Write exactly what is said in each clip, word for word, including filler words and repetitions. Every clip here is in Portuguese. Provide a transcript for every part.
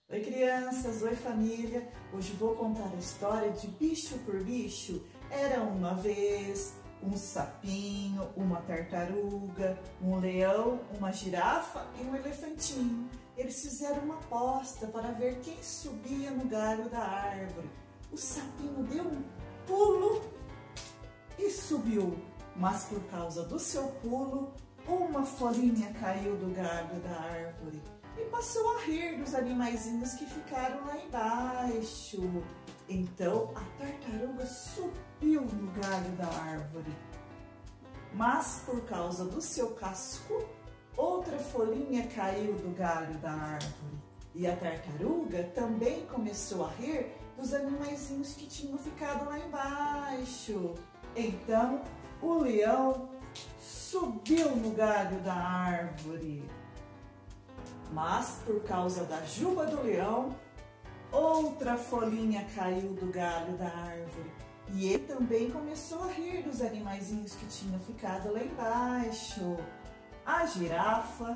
Oi crianças, oi família, hoje vou contar a história de Bicho por Bicho. Era uma vez um sapinho, uma tartaruga, um leão, uma girafa e um elefantinho. Eles fizeram uma aposta para ver quem subia no galho da árvore. O sapinho deu um pulo e subiu, mas por causa do seu pulo, uma folhinha caiu do galho da árvore e passou a rir dos animaizinhos que ficaram lá embaixo. Então a tartaruga subiu no galho da árvore, mas por causa do seu casco, outra folhinha caiu do galho da árvore. E a tartaruga também começou a rir dos animaizinhos que tinham ficado lá embaixo. Então o leão subiu no galho da árvore, mas por causa da juba do leão, outra folhinha caiu do galho da árvore. E ele também começou a rir dos animaizinhos que tinham ficado lá embaixo. A girafa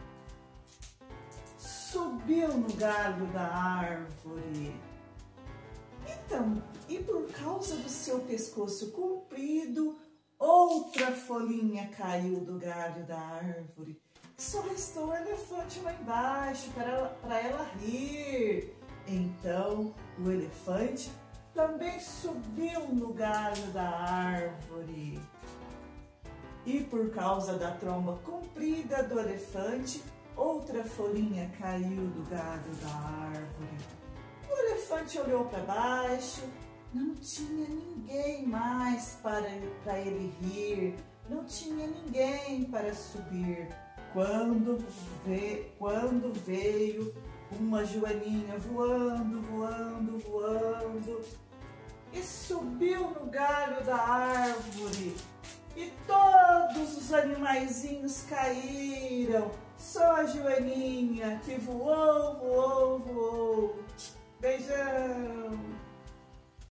subiu no galho da árvore. Então, e por causa do seu pescoço comprido, outra folhinha caiu do galho da árvore. Só restou o elefante lá embaixo para ela, para ela rir. Então o elefante também subiu no galho da árvore. E por causa da tromba comprida do elefante, outra folhinha caiu do galho da árvore. O elefante olhou para baixo. Não tinha ninguém mais para, para ele rir, não tinha ninguém para subir. Quando, ve, quando veio uma joaninha voando, voando, voando, e subiu no galho da árvore, e todos os animaizinhos caíram, só a joaninha que voou